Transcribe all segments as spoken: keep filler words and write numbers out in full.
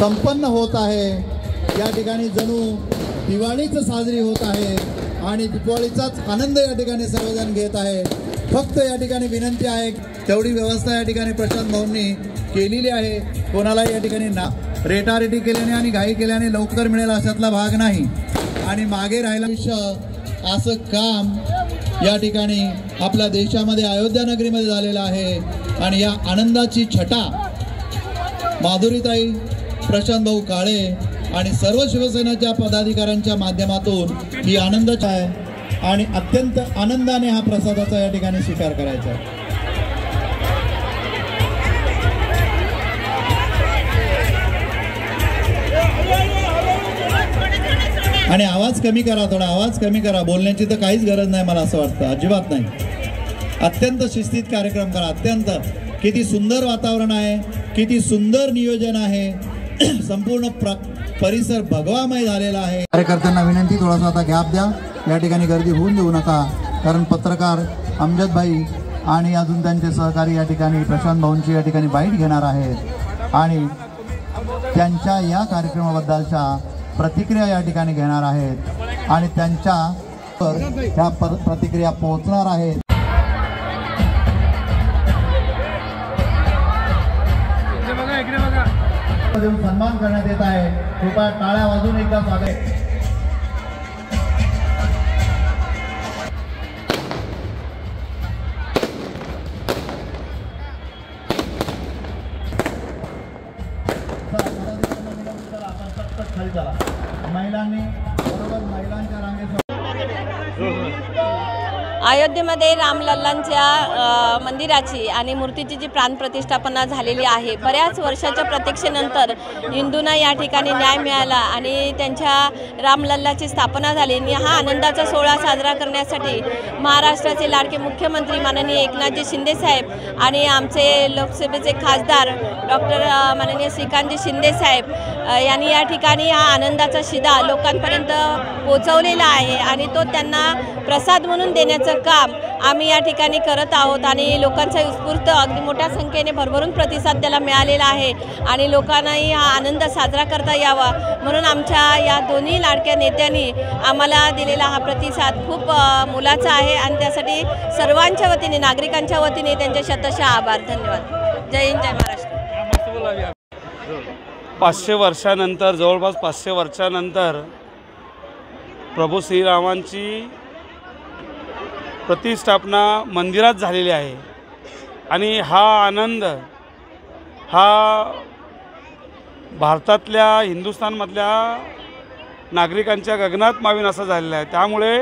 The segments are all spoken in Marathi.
संपन्न होत आहे। या ठिकाणी जणू दिवाळीच साजरी होत आहे आणि दिवाळीचाच आनंद या ठिकाणी सर्वजण घेत आहे। फक्त या ठिकाणी विनंती आहे, तेवढी व्यवस्था या ठिकाणी प्रशांत भाऊंनी केलेली आहे। कोणाला या ठिकाणी ना रेटारेटी केल्याने आणि घाई केल्याने लवकर मिळेल अशातला भाग नाही आणि मागे राहिला असं काम या ठिकाणी आपल्या देशामध्ये अयोध्या नगरीमध्ये झालेलं आहे। आणि या आनंदाची छटा माधुरीताई, प्रशांत भाऊ काळे आणि सर्व शिवसेनेच्या पदाधिकाऱ्यांच्या माध्यमातून ही आनंदाची आहे आणि अत्यंत आनंदाने हा प्रसादाचा या ठिकाणी स्वीकार करायचा आहे। आणि आवाज कमी करा, थोडा आवाज कमी करा, बोलण्याची तर काहीच गरज नाही, मला असं वाटतं अजिबात नाही। अत्यंत शिस्तीत कार्यक्रम करा। अत्यंत किती सुंदर वातावरण आहे, किती सुंदर नियोजन आहे, संपूर्ण परिसर भगवामय झालेला आहे। कार्यकर्त्यांना विनंती, थोडासा आता गॅप द्या, या ठिकाणी गर्दी होऊन देऊ नका, कारण पत्रकार अमजद भाई आणि अजून त्यांचे सहकारी या ठिकाणी प्रशांत भाऊंची या ठिकाणी बाईट घेणार आहेत आणि त्यांच्या या कार्यक्रमाबद्दलच्या प्रतिक्रिया या ठिकाणी घेणार आहेत आणि त्यांच्या ह्या प्रतिक्रिया पोहोचणार आहेत। सन्मान करण्यात येत आहे। कृपया टाळ्या वाजवून एकदा स्वागत। महिलांनी बरोबर महिलांच्या रांगेत अयोध्येमध्ये रामलल्लांच्या मंदिराची आणि मूर्तीची जी प्राणप्रतिष्ठापना झालेली आहे, बऱ्याच वर्षाच्या प्रतीक्षेनंतर हिंदूंना या ठिकाणी न्याय मिळाला आणि त्यांच्या रामलल्लाची स्थापना झाली। आणि हा आनंदाचा सोहळा साजरा करण्यासाठी महाराष्ट्राचे लाडके मुख्यमंत्री माननीय एकनाथजी शिंदेसाहेब आणि आमचे लोकसभेचे खासदार डॉक्टर माननीय श्रीकांतजी शिंदेसाहेब यांनी या ठिकाणी हा आनंदाचा शिदा लोकांपर्यंत पोहोचवलेला आहे आणि तो त्यांना प्रसाद म्हणून देण्याचं काम आम्ही या ठिकाणी करत आहोत आणि लोकांचा उत्स्फूर्त अगदी मोठ्या संख्येने भरभरून प्रतिसाद त्याला मिळालेला आहे आणि लोकांनाही हा आनंद साजरा करता यावा म्हणून आमच्या या दोन्ही लाडक्या नेत्यांनी आम्हाला दिलेला हा प्रतिसाद खूप मोलाचा आहे आणि त्यासाठी सर्वांच्या वतीने, नागरिकांच्या वतीने त्यांचे शतशः आभार। धन्यवाद। जय हिंद, जय महाराष्ट्र। पाचशे वर्षानंतर, जवळपास पाचशे वर्षानंतर प्रभू श्रीरामांची प्रतिष्ठापना मंदिरात झालेली आहे आणि हा आनंद हा भारतातल्या, हिंदुस्थानमधल्या नागरिकांच्या गगनात मावेन असा झालेला आहे। त्यामुळे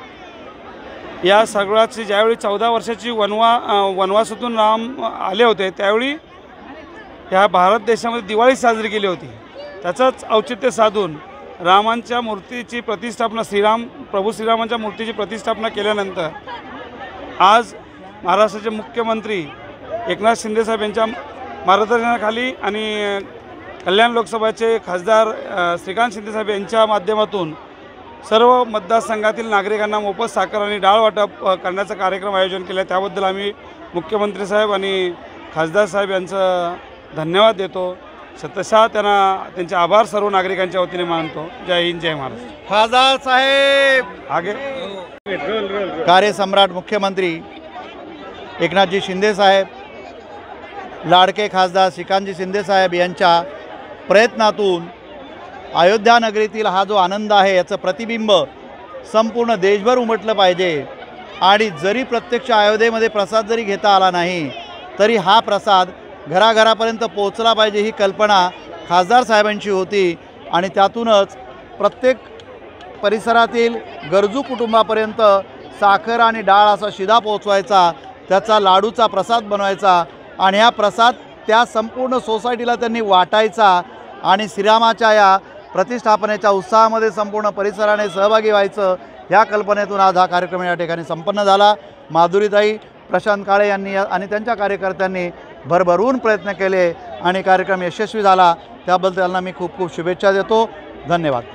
या सगळ्याची ज्यावेळी चौदा वर्षाची वनवा वनवासातून राम आले होते त्यावेळी ह्या भारत देशामध्ये दिवाळी साजरी केली होती। त्याचंच औचित्य साधून रामांच्या मूर्तीची प्रतिष्ठापना, श्रीराम प्रभू श्रीरामांच्या मूर्तीची प्रतिष्ठापना केल्यानंतर आज महाराष्ट्राचे मुख्यमंत्री एकनाथ शिंदेसाहेब यांच्या मार्गदर्शनाखाली आणि कल्याण लोकसभेचे खासदार श्रीकांत शिंदेसाहेब यांच्या माध्यमातून सर्व मतदारसंघातील नागरिकांना मोफत साखर आणि डाळ वाटप करण्याचा कार्यक्रम आयोजन केला। त्याबद्दल आम्ही मुख्यमंत्री साहेब आणि खासदार साहेब यांचं धन्यवाद देतो। शतशः त्यांना त्यांचे आभार सर्व नागरिकांच्या वतीने मानतो। जय हिंद, जय महाराष्ट्र। खासदार साहेब आगे कार्यसम्राट मुख्यमंत्री एकनाथजी शिंदेसाहेब, लाडके खासदार श्रीकांतजी शिंदेसाहेब यांच्या प्रयत्नातून अयोध्या नगरीतील हा जो आनंद आहे याचं प्रतिबिंब संपूर्ण देशभर उमटलं पाहिजे आणि जरी प्रत्यक्ष अयोध्येमध्ये प्रसाद जरी घेता आला नाही तरी हा प्रसाद घराघरापर्यंत पोहोचला पाहिजे ही कल्पना खासदार साहेबांची होती आणि त्यातूनच प्रत्येक परिसरातील गरजू कुटुंबापर्यंत साखर आणि डाळ असा शिदा पोहोचवायचा, त्याचा लाडूचा प्रसाद बनवायचा आणि हा प्रसाद त्या संपूर्ण सोसायटीला त्यांनी वाटायचा आणि श्रीरामाच्या या प्रतिष्ठापनेच्या उत्साहामध्ये संपूर्ण परिसराने सहभागी व्हायचं, ह्या कल्पनेतून आज हा कार्यक्रम या ठिकाणी संपन्न झाला। माधुरीताई, प्रशांत काळे यांनी आणि त्यांच्या कार्यकर्त्यांनी भरभरून प्रयत्न केले आणि कार्यक्रम यशस्वी झाला, त्याबद्दल त्यांना मी खूप खूप शुभेच्छा देतो। धन्यवाद।